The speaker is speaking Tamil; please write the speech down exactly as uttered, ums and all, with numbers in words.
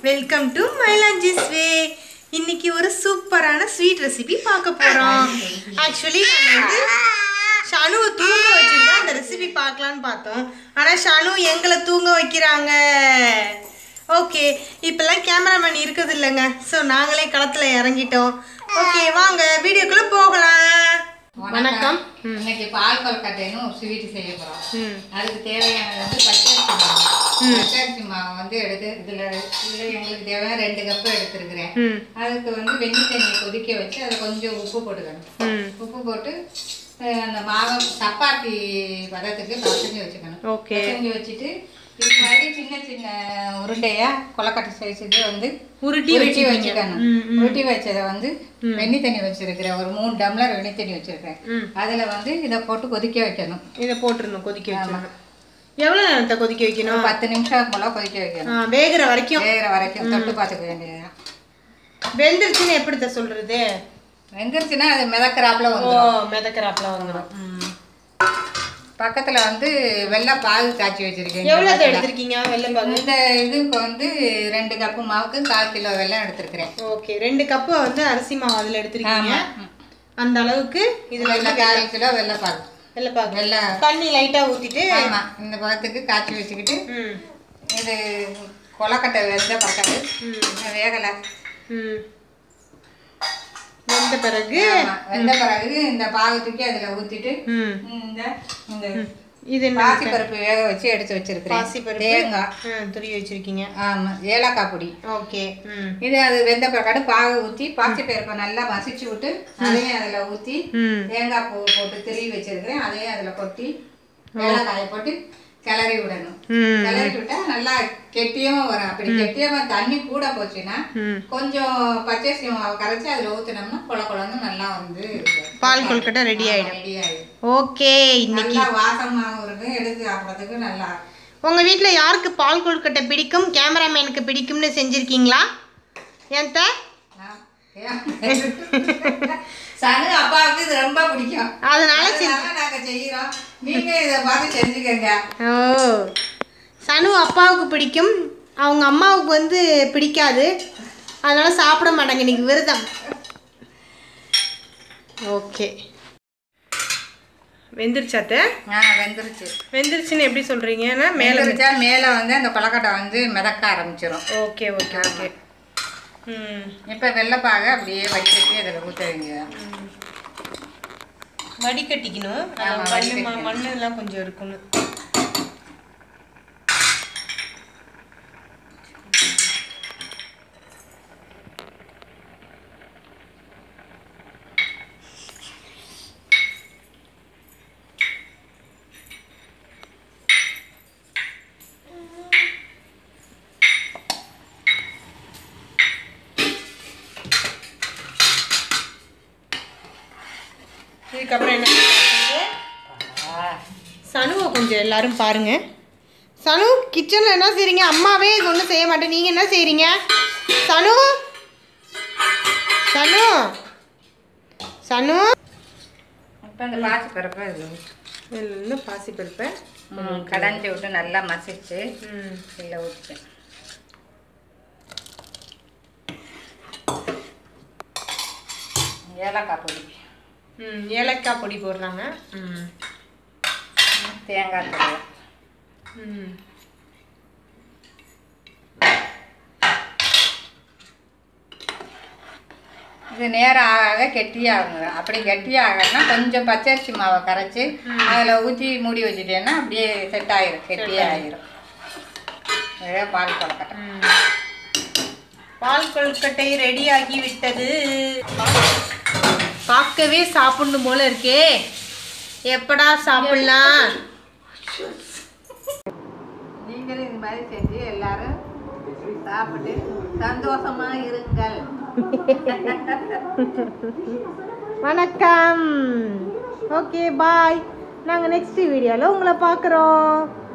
வெல்கம் டு மைலாஞ்சிஸ் வே. இன்னைக்கு ஒரு சூப்பரான ஸ்வீட் ரெசிபி பார்க்க போறோம். ஆக்சுவலி நம்ம வந்து ஷானுவை தூங்க வச்சுட்டு தான் அந்த ரெசிபி பார்க்கலான்னு பார்த்தோம். ஆனால் ஷானு எங்களை தூங்க வைக்கிறாங்க. ஓகே, இப்போல்லாம் கேமராமேன் இருக்குது இல்லைங்க, ஸோ நாங்களே களத்தில் இறங்கிட்டோம். ஓகே, வாங்க வீடியோக்குள்ளே போகலாம். வணக்கம். இன்னைக்கு பால் கொல்கட்டைன்னு ஒரு ஸ்வீட் செய்ய போகிறோம். அதுக்கு தேவையானது வந்து பச்சரிசி மாவு. பச்சரிசி மாவு வந்து எடுத்து இதில் இதில் எங்களுக்கு தேவையான ரெண்டு கப்பு எடுத்துருக்குறேன். அதுக்கு வந்து வெந்நீர் தண்ணியை கொதிக்க வச்சு அதில் கொஞ்சம் உப்பு போட்டுக்கணும். உப்பு போட்டு அந்த மாவை சப்பாத்தி பதத்துக்கு பசஞ்சு வச்சுக்கணும். பசஞ்சு வச்சுட்டு இது மாதிரி சின்ன சின்ன உருண்டையா கொலக்கட்டை சைஸுக்கு வந்து உருட்டி உருட்டி வச்சுக்கணும். உருட்டி வச்சதை வந்து வெந்நி தண்ணி வச்சிருக்கிறேன். ஒரு மூணு டம்ளர் வெந்நி தண்ணி வச்சிருக்கேன். அதில் வந்து இதை போட்டு கொதிக்க வைக்கணும். இதை போட்டுருணும், கொதிக்க வைக்கணும். எவ்வளோ நேரத்தை கொதிக்க வைக்கணும்? பத்து நிமிஷம் போல கொதிக்க வைக்கணும். வேகிற வரைக்கும் வேகிற வரைக்கும் தொட்டு பார்த்துக்க வேண்டியது. வெந்துருச்சுன்னு எப்படி சொல்றது? வெந்துருச்சுன்னா அது மிதக்கிறாப்புல ஓ மிதக்கிறாப்புல வந்துடும். பக்கத்துல வந்து வெள்ளை பாகு காய்ச்சி வச்சிருக்கேன். எவ்வளவு எடுத்திருக்கீங்க வெள்ளை பாகு? இந்த இதுக்கு வந்து ரெண்டு கப்பு மாவுக்கு கால் கிலோ வெள்ளம் எடுத்துருக்கிறேன். ஓகே, ரெண்டு கப்பு வந்து அரிசி மாவு அதில் எடுத்துருக்கீங்க. அந்த அளவுக்கு இதுல கால் கிலோ வெள்ளை பாகு. வெள்ளை பாகு வெள்ளை தண்ணி லைட்டா ஊத்திட்டு ஆமா இந்த பதத்துக்கு காய்ச்சி வச்சுக்கிட்டு இது கொலக்கட்டை வெந்த பக்கத்து வேகலை. வெந்த பிறகு வெந்த பிறகு இந்த பாகு தூக்கி அதுல ஊத்திட்டு இந்த இந்த இது பாசி பருப்பு வேக வச்சு எடுத்து வச்சிருக்கேன். பாசி பருப்பு, தேங்காய் துருவி வச்சிருக்கீங்க. ஆமா, ஏலக்காய் பொடி. ஓகே, இது அது வெந்த பிறகு பாகு ஊற்றி பாசி பருப்பை நல்லா மசிச்சு விட்டு அதையும் அதுல ஊற்றி தேங்காய் பூ போட்டு திருவி வச்சிருக்கிறேன். அதையும் அதுல கொட்டி ஏலக்காயை போட்டு கிளறி விடணும். கிளறி விட்டா நல்லா கெட்டியும் வரும். அப்படி கெட்டியமா தண்ணி கூட போச்சுன்னா கொஞ்சம் பச்சரிசி மாவு கரைச்சி அதுல ஊத்தினோம்னா கொல கொலன்னு நல்லா வந்து பால் கொல்கட்டை ரெடி ஆயிடும். ரெடி ஆயிடும். ஓகே, இன்னைக்கு வாசமாகவும் இருக்கும், எடுத்து சாப்பிட்றதுக்கு நல்லா. உங்க வீட்டுல யாருக்கு பால் கொல்கட்டை பிடிக்கும், கேமராமேனுக்கு பிடிக்கும்னு செஞ்சிருக்கீங்களா? ஏன்ட்ட சனு அப்பாவுக்கு இது ரொம்ப பிடிக்கும், அதனால நாங்க செய்யறோம். நீங்க இதை பார்த்து செஞ்சுக்கங்க. ஓ, சனு அப்பாவுக்கு பிடிக்கும், அவங்க அம்மாவுக்கு வந்து பிடிக்காது, அதனால சாப்பிட மாட்டாங்க இன்னைக்கு விரதம். ஓகே, வெந்துருச்சாத்த? ஆ வெந்துருச்சு. வெந்துருச்சுன்னு எப்படி சொல்றீங்கன்னா மேலே வெந்துருச்சா மேலே வந்து அந்த கொலக்கட்டை வந்து மிதக்க ஆரம்பிச்சிடும். Okay okay okay. ம், இப்போ வெள்ளைப்பாக அப்படியே வடிகட்டி அதில் ஊற்ற வேண்டியதான். வடிகட்டிக்கணும். மண்ணு மண்ணு எல்லாம் கொஞ்சம் இருக்கணும். இதுக்கப்புறம் என்ன சனுவை கொஞ்சம் எல்லாரும் பாருங்க. சனு கிச்சனில் என்ன செய்றீங்க? அம்மாவே இது ஒன்றும் செய்ய மாட்டேன், நீங்கள் என்ன செய்கிறீங்க? சனு சனு சனு இப்போ அந்த பாசி பருப்பை இதில் பாசி பருப்பை கடைஞ்சி விட்டு நல்லா மசிச்சு இல்லை ஊற்றிட்டேன். ஏலக்காய் பொடி. ம், ஏலக்காய் பொடி போடுறாங்க. ம், தேங்காய் பொடி. ம், இது நேரம் ஆக கெட்டியாகுங்க. அப்படி கெட்டியாகனா கொஞ்சம் பச்சரிசி மாவை கரைச்சி அதில் ஊற்றி மூடி வச்சுட்டேன்னா அப்படியே செட் ஆகிரும், கெட்டியாகிரும். பால் கொலக்கட்டை. பால் கொல்கட்டை ரெடி ஆகி விட்டது. பார்க்கவே சாப்பிடணும் போல இருக்கே, எப்படா சாப்பிடலாம்? நீங்களும் இது மாதிரி செஞ்சு எல்லாரும் சாப்பிட்டு சந்தோஷமா இருங்கள். வணக்கம். Okay bye. நாங்கள் நெக்ஸ்ட் வீடியோவில் உங்களை பார்க்குறோம்.